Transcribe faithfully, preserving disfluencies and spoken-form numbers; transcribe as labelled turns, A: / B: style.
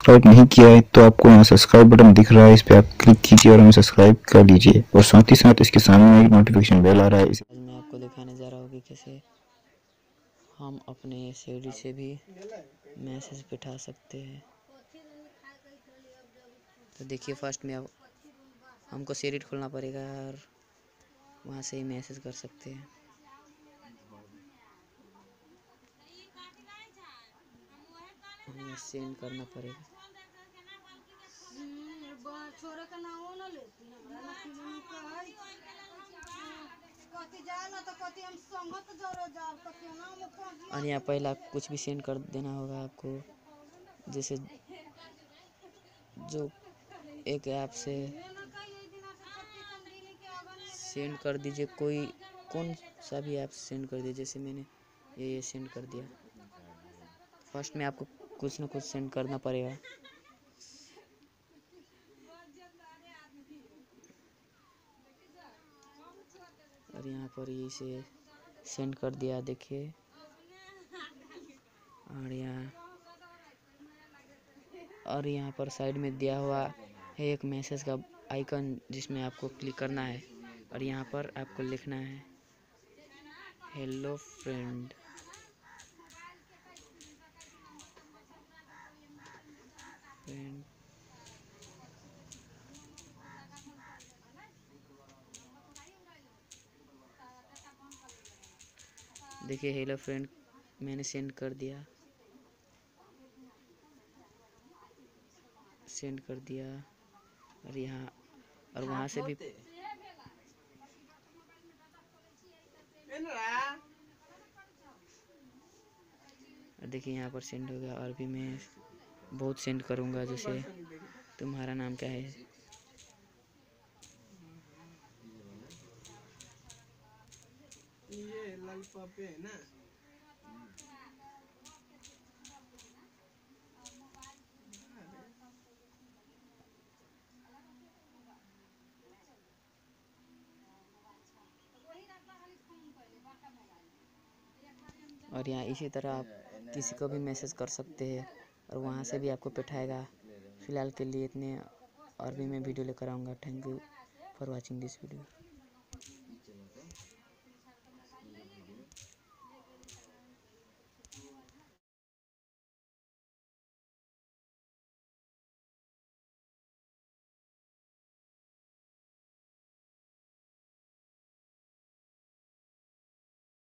A: Subscribe नहीं किया है तो आपको यहाँ सब्सक्राइब बटन दिख रहा है, इस पर आप क्लिक कीजिए और हमें सब्सक्राइब कर लीजिए। और साथ ही साथ इसके सामने एक नोटिफिकेशन बेल आ रहा है। इसे
B: आज मैं आपको दिखाने जा रहा हूँ कि कैसे हम अपने सीढ़ी से भी मैसेज बिठा सकते हैं। तो देखिए, फर्स्ट में अब हमको सीरीट खोलना पड़ेगा और वहाँ से ही मैसेज कर सकते हैं। हमें सेंड करना पड़ेगा। और यहाँ पहला कुछ भी सेंड कर देना होगा आपको, जैसे जो एक ऐप से सेंड कर दीजिए, कोई कौन सा भी ऐप सेंड कर दीजिए। जैसे मैंने ये ये सेंड कर दिया। फर्स्ट में आपको कुछ ना कुछ सेंड करना पड़ेगा। और यहाँ पर इसे सेंड कर दिया, देखिए। और यहाँ और यहाँ पर साइड में दिया हुआ है एक मैसेज का आइकन, जिसमें आपको क्लिक करना है और यहाँ पर आपको लिखना है हेलो फ्रेंड। फ्रेंड देखिए, हेलो फ्रेंड मैंने सेंड कर दिया सेंड कर दिया और यहाँ और वहाँ से भी देखिए यहाँ पर सेंड हो गया। और भी मैं बहुत सेंड करूँगा। जैसे तुम्हारा नाम क्या है,
C: ये लाल पापे है ना।
B: और यहाँ इसी तरह आप किसी को भी मैसेज कर सकते हैं और वहाँ से भी आपको बैठाएगा। फ़िलहाल के लिए इतने, और भी मैं वीडियो लेकर आऊँगा। Thank you for watching this video.